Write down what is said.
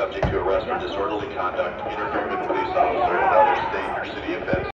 subject to arrest for disorderly conduct, interfering with a police officer, and other state or city offense.